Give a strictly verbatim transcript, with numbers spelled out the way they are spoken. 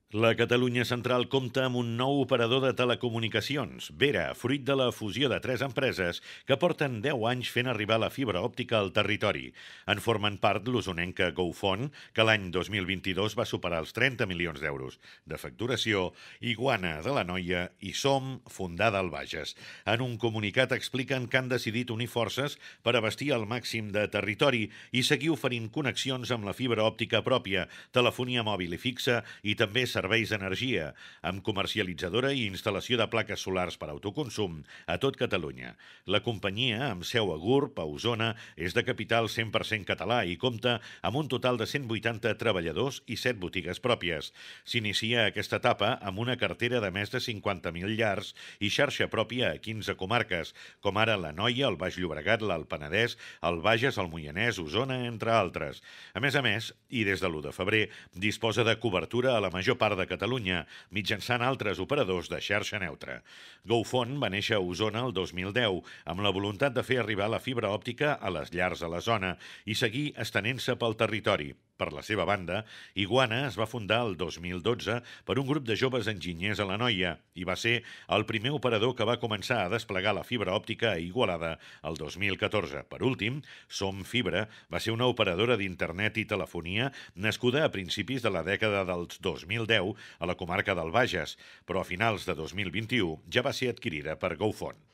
La Catalunya Central compta amb un nou operador de telecomunicacions, Vera, fruit de la fusió de tres empreses que porten deu anys fent arribar la fibra òptica al territori. En formen part l'usonenca GoFone, que l'any dos mil vint-i-dos va superar els trenta milions d'euros de facturació, Iguana de la Noia i Som, fundada al Bages. En un comunicat expliquen que han decidit unir forces per abastir el màxim de territori i seguir oferint connexions amb la fibra òptica pròpia, telefonia mòbil i fixa i també serveis d'energia, amb comercialitzadora i instal·lació de plaques solars per autoconsum a tot Catalunya. La companyia, amb seu a Gurb, a Osona, és de capital cent per cent català i compta amb un total de cent vuitanta treballadors i set botigues pròpies. S'inicia aquesta etapa amb una cartera de més de cinquanta mil llars i xarxa pròpia a quinze comarques, com ara la Noia, el Baix Llobregat, l'Alt Penedès, el Bages, el Moianès, Osona, entre altres. A més a més, i des de l'u de febrer, disposa de cobertura a la major part de Catalunya, mitjançant altres operadors de xarxa neutra. GoFone va néixer a Osona el dos mil deu, amb la voluntat de fer arribar la fibra òptica a les llars a la zona i seguir estenent-se pel territori. Per la seva banda, Iguana es va fundar el dos mil dotze per un grup de joves enginyers a la Noia i va ser el primer operador que va començar a desplegar la fibra òptica a Igualada el dos mil catorze. Per últim, Som Fibra va ser una operadora d'internet i telefonia nascuda a principis de la dècada dels dos mil deu a la comarca del Bages, però a finals de dos mil vint-i-u ja va ser adquirida per GoFone.